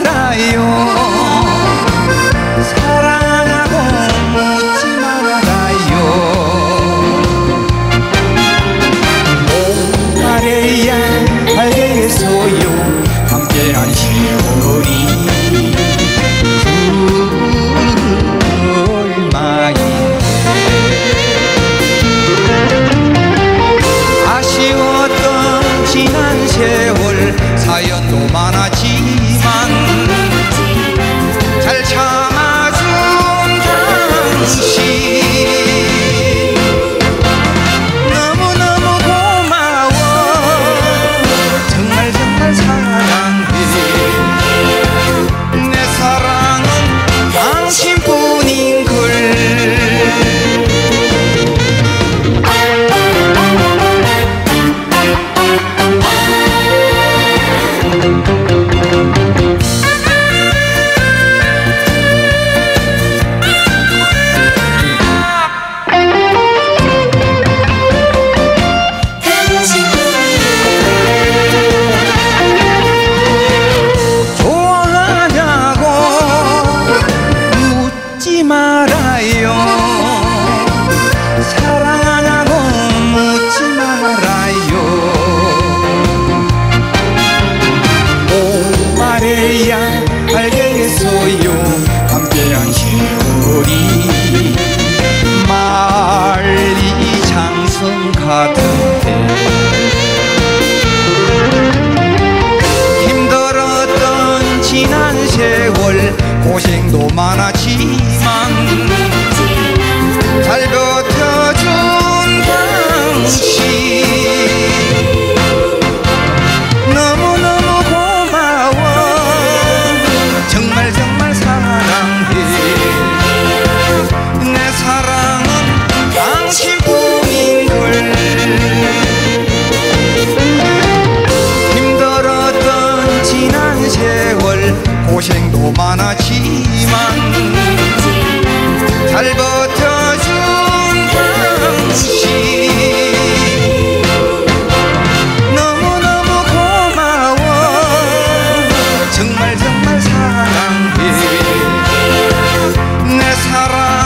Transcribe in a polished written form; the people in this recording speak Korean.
말아요. 사랑하고 묻지 말아요. 말해야 알겠어요. 함께한 세월이 아쉬웠던 지난 세월 사연도 많았지만 잘 참아준 당신 너무너무 고마워. 정말 정말 사랑해. 내 사랑은 당신뿐인걸. 말아요. 사랑하냐고 묻지 말아요. 오 말해야 알겠어요. 함께한 세월이 만리장성 같은데 힘들었던 지난 세월 고생도 많았지만 잘 버텨준 당신 너무너무 고마워. 정말 정말 사랑해. 내 사랑은 당신뿐인걸. 힘들었던 지난 세월 고생도 많았지만 잘 버텨준 당신 너무너무 고마워. 정말 정말 사랑해. 내 사랑